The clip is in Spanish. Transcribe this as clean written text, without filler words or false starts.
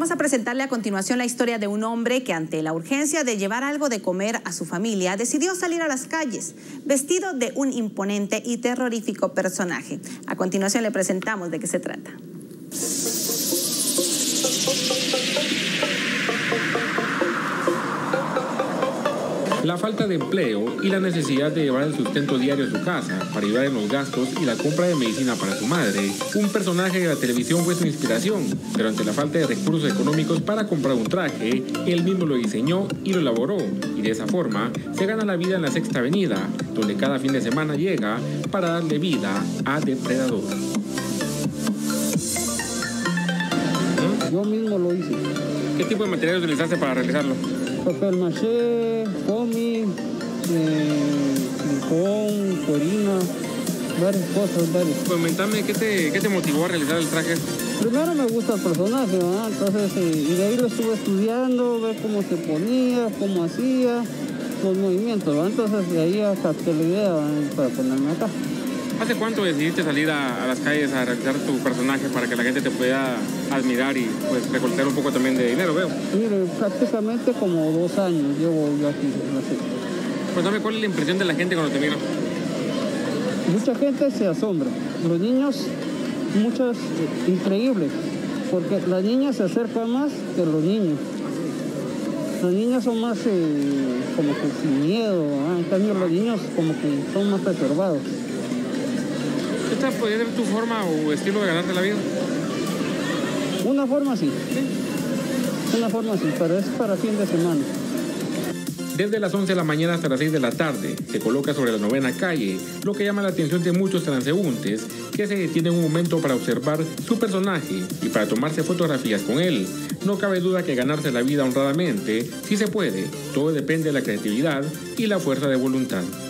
Vamos a presentarle a continuación la historia de un hombre que ante la urgencia de llevar algo de comer a su familia decidió salir a las calles vestido de un imponente y terrorífico personaje. A continuación le presentamos de qué se trata. La falta de empleo y la necesidad de llevar el sustento diario a su casa para ayudar en los gastos y la compra de medicina para su madre, un personaje de la televisión fue su inspiración, pero ante la falta de recursos económicos para comprar un traje, él mismo lo diseñó y lo elaboró, y de esa forma se gana la vida en la Sexta Avenida, donde cada fin de semana llega para darle vida a Depredador. Yo mismo lo hice. ¿Qué tipo de material utilizaste para realizarlo? Papel maché, foamy, silicón, corina, varias cosas. Coméntame, ¿qué te motivó a realizar el traje? Primero me gusta el personaje, ¿verdad? Entonces, y de ahí lo estuve estudiando, ver cómo se ponía, cómo hacía, los movimientos, ¿verdad? Entonces de ahí capté la idea, ¿verdad? Para ponerme acá. ¿Hace cuánto decidiste salir a las calles a realizar tu personaje para que la gente te pueda admirar y pues recolectar un poco también de dinero, veo? Mire, prácticamente como 2 años llevo yo aquí. Cuéntame, ¿cuál es la impresión de la gente cuando te miran? Mucha gente se asombra. Los niños, muchas, increíble, porque las niñas se acercan más que los niños. Las niñas son más como que sin miedo, ¿verdad? En cambio los niños como que son más reservados. ¿Esta podría ser tu forma o estilo de ganarte la vida? Una forma sí. Una forma sí, pero es para fin de semana. Desde las 11 de la mañana hasta las 6 de la tarde se coloca sobre la 9ª calle, lo que llama la atención de muchos transeúntes que se detienen un momento para observar su personaje y para tomarse fotografías con él. No cabe duda que ganarse la vida honradamente sí se puede, todo depende de la creatividad y la fuerza de voluntad.